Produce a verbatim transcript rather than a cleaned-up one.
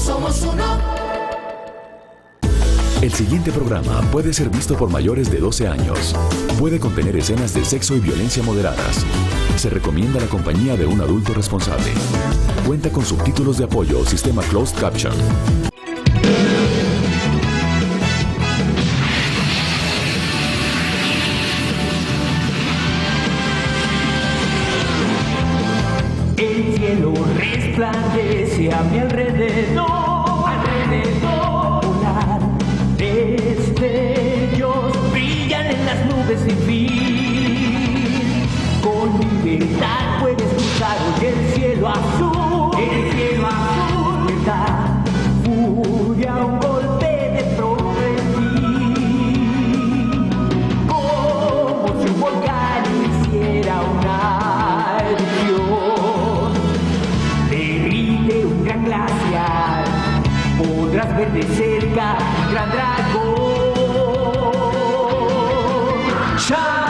somos uno. El siguiente programa puede ser visto por mayores de doce años. Puede contener escenas de sexo y violencia moderadas. Se recomienda la compañía de un adulto responsable. Cuenta con subtítulos de apoyo o sistema closed caption. El cielo resplandece a mi alrededor, alrededor. Volar destellos brillan en las nubes sin fin. Con libertad puedes cruzar hoy el cielo azul, el cielo azul. Verdad, furia, un golpe de frenesí. Como si un volcán hiciera una erupción. Derrite un gran glaciar, podrás ver de cerca un gran dragón. ¡Chao!